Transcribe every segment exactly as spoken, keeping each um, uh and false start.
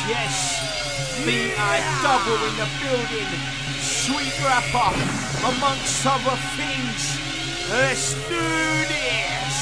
Yes, B I double in the building, sweet rapper, amongst other things. Let's do this.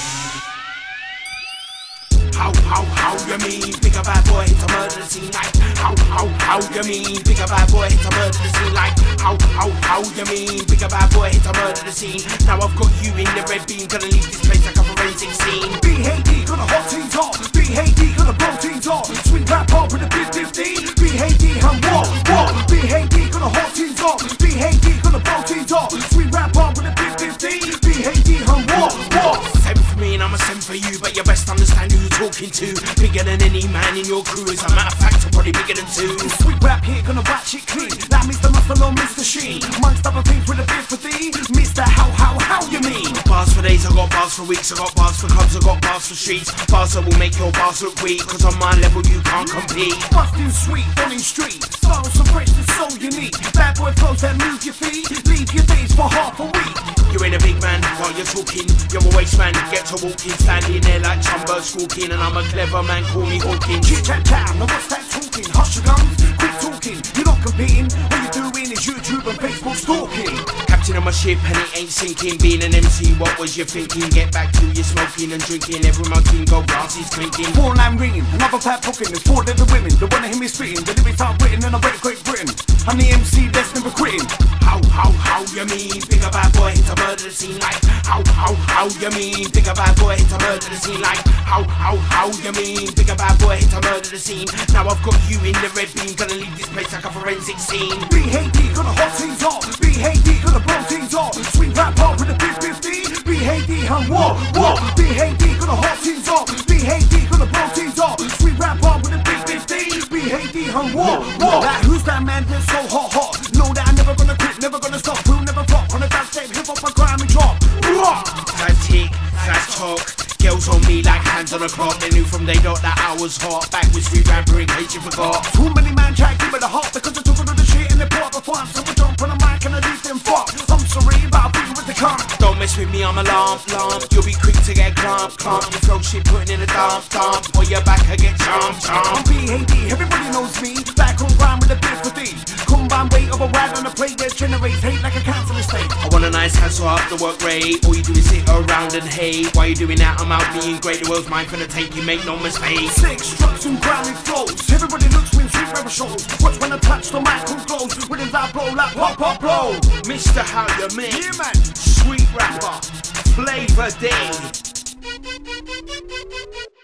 How, how, how you mean? Bigger bad boy hit a murder scene like How, how, how you mean? Bigger bad boy hit a murder scene like How, how, how you mean? Bigger bad boy hit a murder scene. Now I've got you in the red beam, gonna leave this place like a forensic scene. B H D gonna hot teams on, B H D gonna blow teams on. Sweet rap up with a big fifty, B H D and what, what? B H D gonna hot teams on, B H D gonna blow teams on. Sweet rap up with a big fifty, B H D and what, what? Send for me and I'ma send for you, but you best understand who you're talking to. Bigger than any man in your crew, as a matter of fact, I'm probably bigger than two. Sweet rap here gonna watch it clean. That Mister Muscle on Mister Sheen, amongst other things with a bit for thee. Mister How, how, how you mean? Bars for days, I got bars for weeks, I got bars for clubs, I got bars for streets. Bars that will make your bars look weak, cause on my level you can't compete. Bustin' sweet, running street, style so fresh and so unique. Bad boy flows that move your feet, leave your days for half a week. You ain't a big man while you're talking, you're a waste man, get to walking, standing there like Chumba squawking, and I'm a clever man, call me Hawking. Chit chat chat, now what's that talking? Hush your gums, quit talking, you're not competing, all you're doing is YouTube and Facebook stalking. Captain of my ship and it ain't sinking, being an M C, what was you thinking? Get back to your smoking and drinking, every monkey go glasses clinking. Four line ringing, another pat booking, there's four little women, they wanna hear me spitting, the lyrics are written and I rate Great Britain. I'm the M C destined for quitting. How, how, how you mean? Bigger bad boy hit a murder scene like How, how, how you mean? Bigger bad boy hit a murder scene like How, how, how you mean? Bigger bad boy hit a murder scene. Now I've got you in the red beam, gonna leave this place like a forensic scene. B H D gonna hot teams on, B H D gonna blow teams on. Sweet rap up with a big fifty, B H D and what, what? B H D gonna hot teams on, B H D gonna blow teams on. Sweet rap up with a big fifty, B H D and what, what? Like, who's that man that's so hot, hot? Know that I'm never gonna quit, never gonna stop, we'll never flop. On a dance tape, hip hop, I grime and drop. That's tick, that's talk. Girls on me like hands on a clock. They knew from day dot that I was hot. Back with street rapper in case you forgot. Too many man try to give it a heart because I took all of the shit in the pot before I'm so jump on the mic and I leave them fuck. I'm sorry, but I'll be with the cunt. Don't mess with me, I'm a lamp, lamp. You'll be quick to get clump, clump. You throw shit putting in a dump, dump. Or your back I get chomp, I'm chomp. B H D, everybody knows me. Back on rhyme with a bit for thee. Combine weight of a rag on a plate that generates hate like a council estate. I want a nice house so up the work rate. All you do is sit around and hate. Why you doing that? I'm out being great. The world's mine for the take, you make no mistake. Six strokes and grimy flows. Everybody looks when sweet rapper shows. Watch when I touch the mic, who glows. With his eye blow like pop, pop, blow. Mister How you mean? Yeah, man. Sweet rapper, Flavor Day.